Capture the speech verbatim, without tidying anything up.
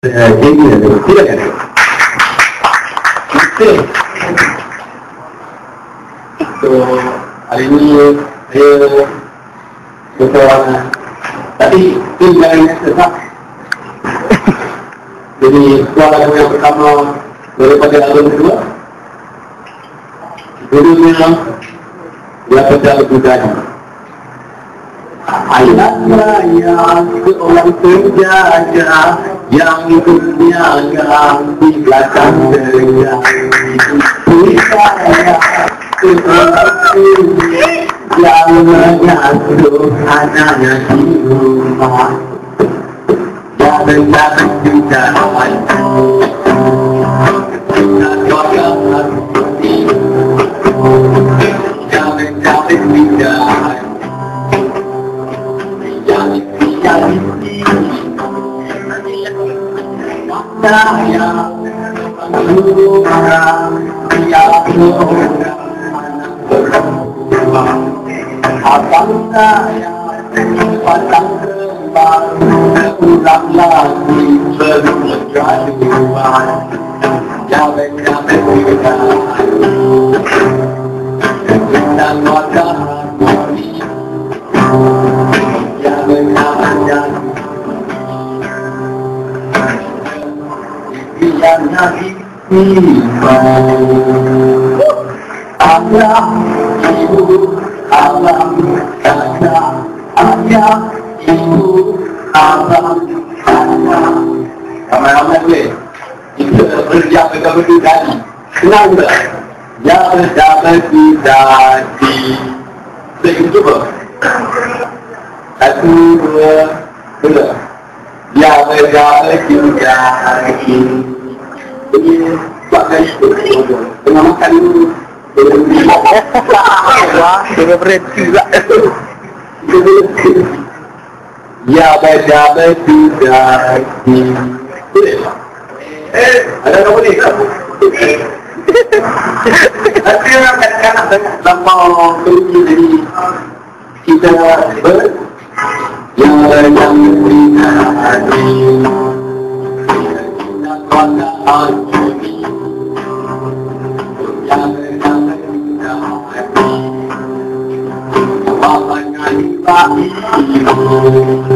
Jadi ada, tidak ada. Okey. So, hari ini saya bersoalan. Tapi, ini jangan yang sesat. Jadi, soalan yang pertama daripada album kedua. Judulnya, dia pada lebih tadi. Ayah saya seorang penjaga yang berniaga di belakang gerai. Saya seorang yang mengasuh anaknya di rumah. Jangan-jangan juga jangan-jangan juga saya orang yang berubah akan saya pasang kembang ulang lagi berkejaduan jangan-jangan kita kita wadah harmoni jangan-jangan yang nabi ayah ibu abang kakak ayah ibu abang kakak ramai-ramai boleh kita kerja kita berdiri kenal tak? Ya berdapat di saya cuba satu dua tiga ya berdapat juga ini pakai itu tengah makan dulu wah dia berhenti juga ya berdapat juga eh ada kamu ni nanti orang kadang-kadang lampau kerugi jadi kita ber yang yang berikan hati kita kuasa hati yang yang berikan hati bapaknya ibu